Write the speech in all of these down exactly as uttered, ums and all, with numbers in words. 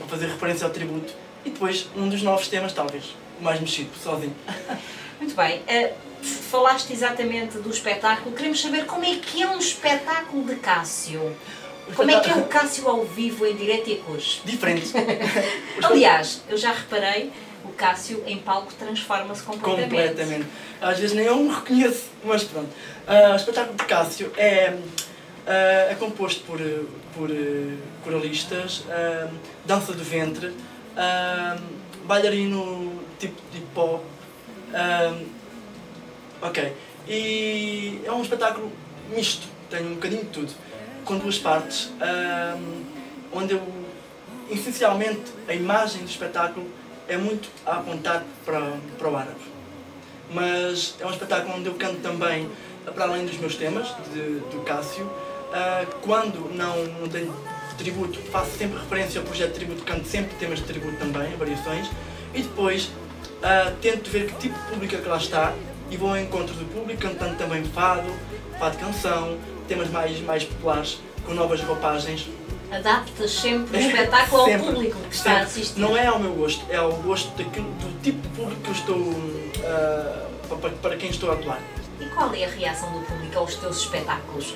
fazer referência ao tributo. E depois, um dos novos temas, talvez, o mais mexido, sozinho. Muito bem. Uh, falaste exatamente do espetáculo. Queremos saber como é que é um espetáculo de Cássio. Como é que é o Cássio ao vivo, em direto e a cores? Diferente. Aliás, eu já reparei, o Cássio em palco transforma-se completamente. Completamente. Às vezes nem eu me reconheço, mas pronto. Uh, o espetáculo de Cássio é, uh, é composto por, por uh, coralistas, uh, dança do ventre, uh, bailarino tipo de hip-hop. Uh, ok. E é um espetáculo misto, tem um bocadinho de tudo, com duas partes, uh, onde eu, essencialmente, a imagem do espetáculo é muito a apontar para, para o árabe. Mas é um espetáculo onde eu canto também, para além dos meus temas, de, do Cássio. Uh, quando não, não tenho tributo, faço sempre referência ao projeto de tributo, canto sempre temas de tributo também, variações. E depois uh, tento ver que tipo de público é que lá está e vou ao encontro do público, cantando também fado, fado de canção, temas mais, mais populares, com novas roupagens. Adaptas sempre o espetáculo sempre, ao público que está sempre. a assistir. Não é ao meu gosto, é ao gosto daquilo, do tipo de público que eu estou, uh, para, para quem estou a atuar. E qual é a reação do público aos teus espetáculos?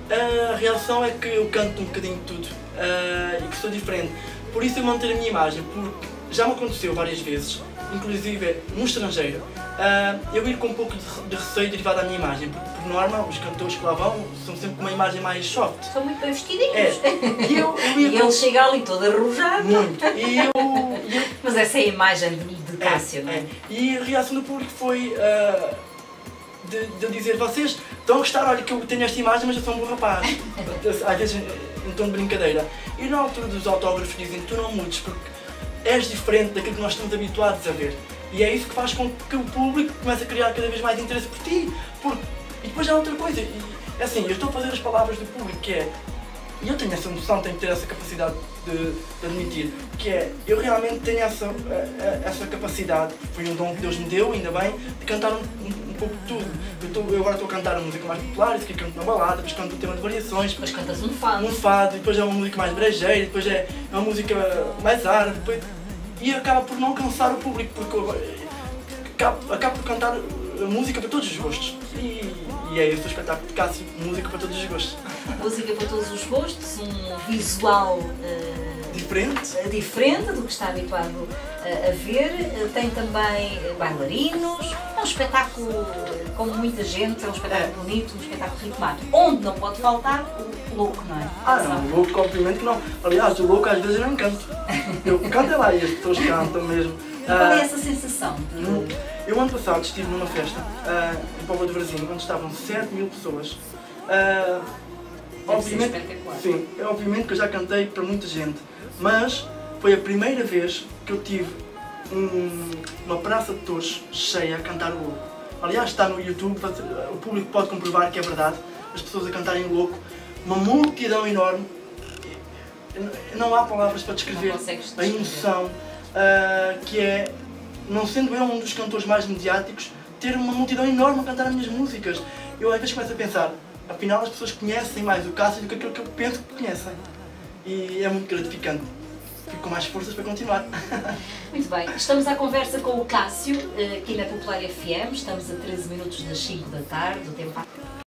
A reação é que eu canto um bocadinho de tudo uh, e que sou diferente. Por isso eu manter a minha imagem, porque já me aconteceu várias vezes, inclusive no estrangeiro, uh, eu ir com um pouco de, de receio derivado da minha imagem, porque por norma os cantores que lá vão são sempre com uma imagem mais soft. São muito bem vestidinhos. É. E, eu, eu ia e com... ele chega ali todo arrojado. Muito. E eu, e eu... Mas essa é a imagem de, de Cássio, é, não é? é? E a reação do público foi uh, de, de eu dizer: vocês estão a gostar, olha que eu tenho esta imagem, mas eu sou um bom rapaz. Às vezes em tom de brincadeira. E na altura dos autógrafos dizem: tu não mudes porque és diferente daquilo que nós estamos habituados a ver. E é isso que faz com que o público comece a criar cada vez mais interesse por ti. Porque... E depois há outra coisa, e, é assim, eu estou a fazer as palavras do público, que é, e eu tenho essa noção, tenho que ter essa capacidade de, de admitir, que é, eu realmente tenho essa, essa capacidade, foi um dom que Deus me deu, ainda bem, de cantar um, um, um pouco de tudo. Eu, estou, eu agora estou a cantar a música mais popular, isso aqui canto uma balada, depois canto um tema de variações, depois cantas um fado, um fado, depois é uma música mais brejeira, depois é uma música mais árabe, depois... E acaba por não cansar o público, porque eu acabo, acabo por cantar música para todos os gostos. E, e é esse o espetáculo de Cássio, música para todos os gostos. Música para todos os gostos, um visual uh, diferente. diferente do que está habituado uh, a ver. Uh, tem também bailarinos, é um espetáculo com muita gente, é um espetáculo é. bonito, um espetáculo ritmado. Onde não pode faltar o louco, não é? Ah não, o louco obviamente que não. Aliás, o louco às vezes eu não canto. Eu canto é lá e as pessoas cantam mesmo. E qual é essa sensação? De... Eu ano passado estive numa festa uh, em Póvoa de Varzim, onde estavam sete mil pessoas. Uh, obviamente, sim, é obviamente que eu já cantei para muita gente, mas foi a primeira vez que eu tive um, uma praça de touros cheia a cantar o louco. Aliás, está no YouTube, o público pode comprovar que é verdade, as pessoas a cantarem o louco, uma multidão enorme, não há palavras para descrever a emoção uh, que é, não sendo eu um dos cantores mais mediáticos, ter uma multidão enorme a cantar as minhas músicas. Eu às vezes começo a pensar, afinal as pessoas conhecem mais o Cássio do que aquilo que eu penso que conhecem. E é muito gratificante. Fico com mais forças para continuar. Muito bem, estamos à conversa com o Cássio, aqui na Popular F M, estamos a treze minutos das cinco da tarde, o tempo